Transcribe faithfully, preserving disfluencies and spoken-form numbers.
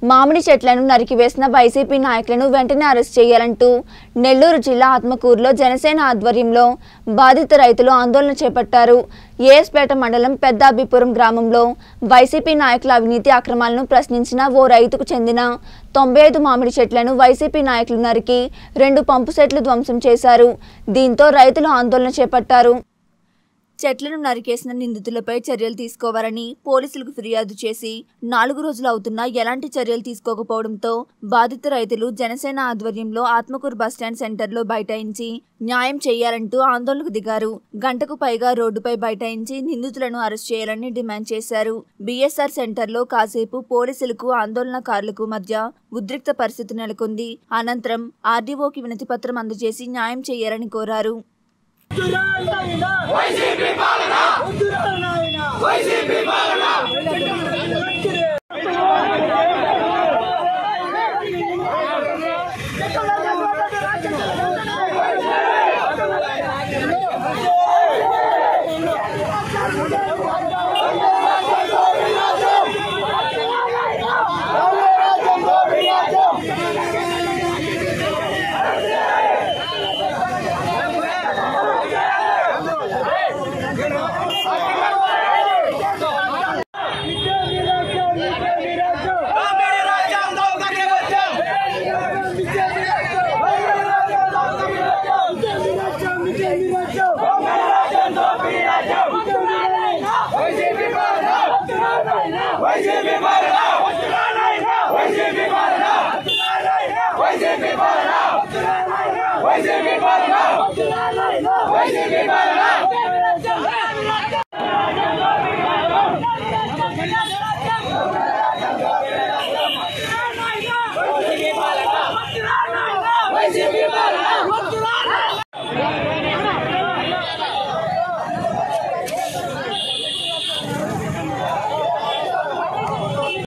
మామిడి చెట్లను నరికివేసిన వైసీపీ నాయకులను వెంటనే అరెస్ట్ చేయాలంటూ నెల్లూరు జిల్లా ఆత్మకూరులో జనసేన ఆధ్వర్యంలో బాధిత రైతులు ఆందోళన చేపట్టారు. ఏఎస్పేట మండలం పెద్దాభిపురం గ్రామంలో వైసీపీ నాయకుల అవినీతి అక్రమాలను ప్రశ్నించిన ఓ రైతుకు చెందిన తొంభై ఐదు మామిడి చెట్లను వైసీపీ నాయకులు నరికి రెండు పంపు సెట్లు ధ్వంసం చేశారు. దీంతో రైతులు ఆందోళన చేపట్టారు. చెట్లను నరికేసిన నిందితులపై చర్యలు తీసుకోవాలని పోలీసులకు ఫిర్యాదు చేసి నాలుగు రోజులు అవుతున్నా ఎలాంటి చర్యలు తీసుకోకపోవడంతో బాధిత రైతులు జనసేన ఆధ్వర్యంలో ఆత్మకూరు బస్టాండ్ సెంటర్లో బైఠాయించి న్యాయం చేయాలంటూ ఆందోళనకు దిగారు. గంటకు పైగా రోడ్డుపై బైఠాయించి నిందితులను అరెస్ట్ చేయాలని డిమాండ్ చేశారు. బీఎస్ఆర్ సెంటర్లో కాసేపు పోలీసులకు ఆందోళనకారులకు మధ్య ఉద్రిక్త పరిస్థితి నెలకొంది. అనంతరం ఆర్డీఓకి వినతి పత్రం అందజేసి న్యాయం చేయాలని కోరారు. వైసీపీ పాలన వైసీపీ పాలన